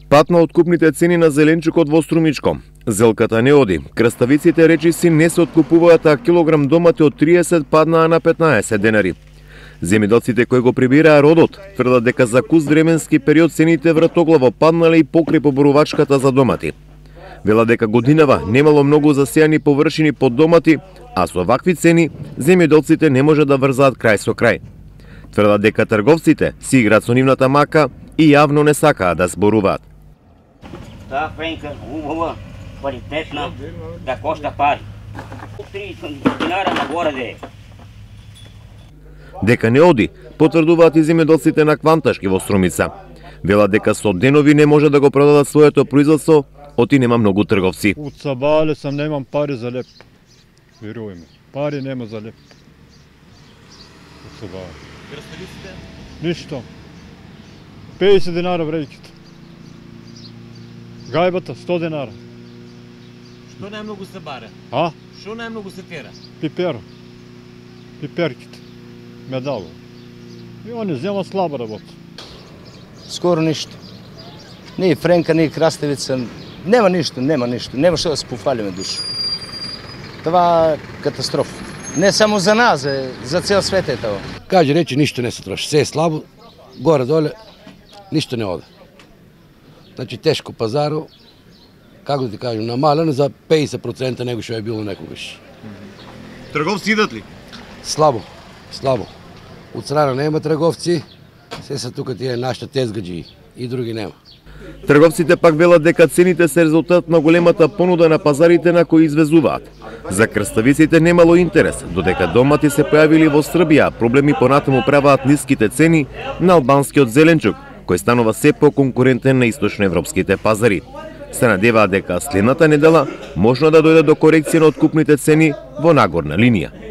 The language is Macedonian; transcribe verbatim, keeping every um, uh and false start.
Пат на откупните цени на зеленчукот во Струмичко. Зелката не оди. Краставиците речиси не се откупуваат, а килограм домати од триесет паднаа на петнаесет денари. Земјоделците кои го прибираа родот тврдат дека за кус временски период цените вратоглаво паднале и покрај поборувачката за домати. Вела дека годинава немало многу засејани површини под домати, а со вакви цени земјоделците не може да врзаат крај со крај. Тврдат дека трговците си играат со нивната мака и јавно не сакаат да зборуваат. Таа френка убава, квалитетна, да кошта пари. триесет динара на гораде. Дека не оди, потврдуваат и земјоделците на Кванташки во Струмица. Вела дека со денови не може да го продадат своето производство, оти нема многу трговци. Од Сабале сам, немам пари за леп. Веруј ме, пари нема за леп. Од Сабале. Краставиците? Ништо. пеесет динара вреќите. Гајбата сто динара. Што најмногу се баре? А? Што најмногу се тера? Пипер. Пиперките. Медало. И они земат слаба работа. Скоро ништо. Ни френка, ни краставица, нема ништо, нема ништо. Нема што да се пофалиме душа. Това е катастрофа. Не само за нас, за цел свет е тоа. Каже речи, ништо не се троши. Се е слабо, горе-доле, ништо не оде. Значи тешко пазаро, како да ти кажем, намалено за пеесет проценти него што е било некогаш. Трговци идат ли? Слабо, слабо. Од страна нема трговци, се са тука тие нашите тезгаджи и други нема. Трговците пак велат дека цените се резултат на големата понуда на пазарите на кои извезуваат. За краставиците немало интерес, додека домати се појавили во Србија, проблеми понатаму праваат ниските цени на албанскиот зеленчук, кој станува се по-конкурентен на источноевропските пазари. Се надеваат дека следната недела можно да дојде до корекција на откупните цени во нагорна линија.